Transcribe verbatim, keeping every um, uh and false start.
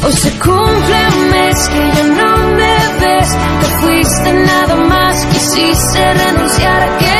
Hoy se cumple un mes que ya no me ves. Te fuiste nada más, quisiste renunciar a que